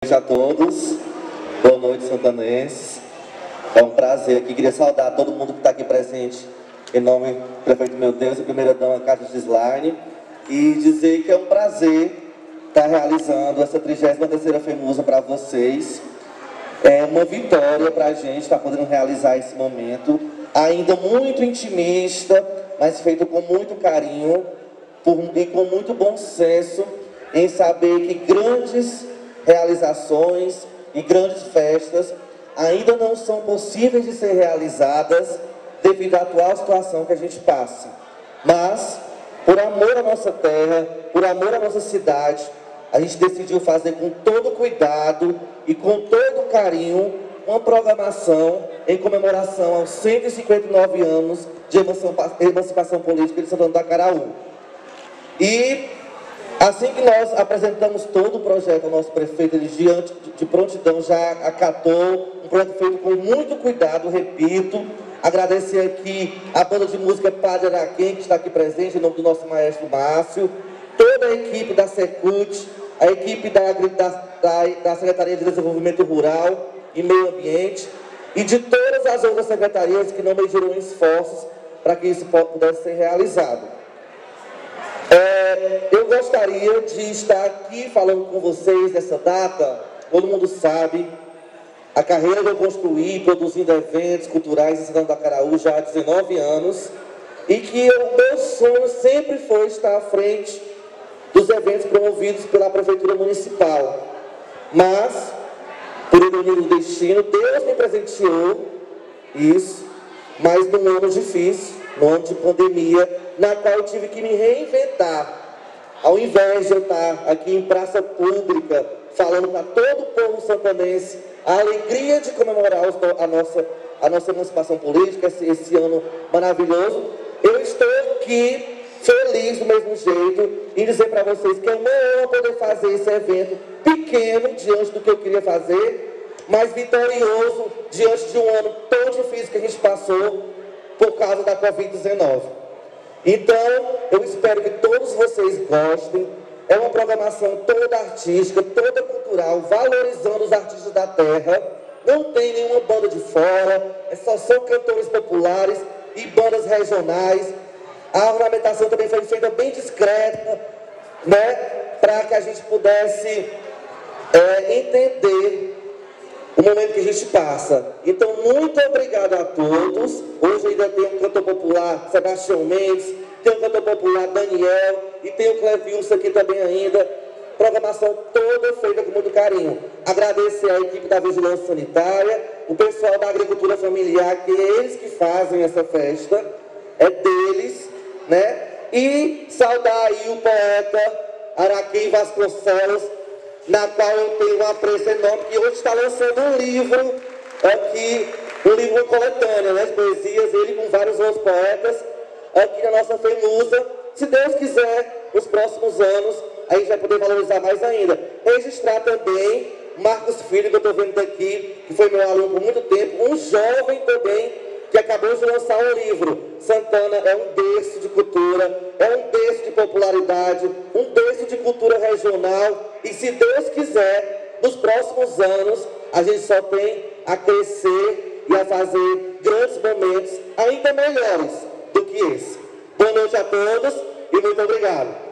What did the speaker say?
noite a todos, boa noite santanenses. É um prazer aqui, queria saudar todo mundo que está aqui presente em nome do prefeito meu Deus e primeira-dama Cátia Gislaine e dizer que é um prazer estar realizando essa 33ª FEMUSA para vocês. É uma vitória para a gente estar podendo realizar esse momento, ainda muito intimista, mas feito com muito carinho e com muito bom senso, em saber que grandes realizações e grandes festas ainda não são possíveis de ser realizadas devido à atual situação que a gente passa. Mas, por amor à nossa terra, por amor à nossa cidade, a gente decidiu fazer com todo cuidado e com todo carinho uma programação em comemoração aos 159 anos de emancipação política de Santana do Acaraú. E assim que nós apresentamos todo o projeto ao nosso prefeito, ele diante de prontidão já acatou, um projeto feito com muito cuidado, repito. Agradecer aqui a banda de música Padre Araquém, que está aqui presente, em nome do nosso maestro Márcio, toda a equipe da Secult, a equipe da Secretaria de Desenvolvimento Rural e Meio Ambiente, e de todas as outras secretarias que não mediram esforços para que isso pudesse ser realizado. Eu gostaria de estar aqui falando com vocês nessa data. Todo mundo sabe a carreira que eu construí produzindo eventos culturais em Santana do Acaraú já há 19 anos e que o meu sonho sempre foi estar à frente dos eventos promovidos pela Prefeitura Municipal. Mas, por ironia do destino, Deus me presenteou isso, mas num ano difícil, num ano de pandemia, na qual eu tive que me reinventar. Ao invés de eu estar aqui em praça pública, falando para todo o povo santanense a alegria de comemorar a nossa emancipação política, esse ano maravilhoso, eu estou aqui feliz do mesmo jeito em dizer para vocês que é uma honra poder fazer esse evento pequeno diante do que eu queria fazer, mas vitorioso diante de um ano tão difícil que a gente passou por causa da Covid-19. Então, eu espero que todos vocês gostem. É uma programação toda artística, toda cultural, valorizando os artistas da terra. Não tem nenhuma banda de fora, só são cantores populares e bandas regionais. A ornamentação também foi feita bem discreta, né, para que a gente pudesse entender o momento que a gente passa. Então, muito obrigado a todos. Hoje ainda tem um cantor popular, Sebastião Mendes, tem um cantor popular, Daniel, e tem o Clevilson aqui também ainda. Programação toda feita com muito carinho. Agradecer à equipe da Vigilância Sanitária, o pessoal da Agricultura Familiar, que é eles que fazem essa festa, é deles, né? E saudar aí o poeta Araquém Vasconcelos, na qual eu tenho um apreço enorme, que hoje está lançando um livro aqui, um livro coletâneo, né, de poesias, ele com vários outros poetas, aqui na nossa FEMUSA. Se Deus quiser, nos próximos anos, a gente vai poder valorizar mais ainda. Registrar também Marcos Filho, que eu estou vendo daqui, que foi meu aluno por muito tempo, um jovem também, que acabou de lançar um livro. Santana é um berço de cultura, é um berço de popularidade, um berço de cultura regional. E se Deus quiser, nos próximos anos, a gente só tem a crescer e a fazer grandes momentos ainda melhores do que esse. Boa noite a todos e muito obrigado.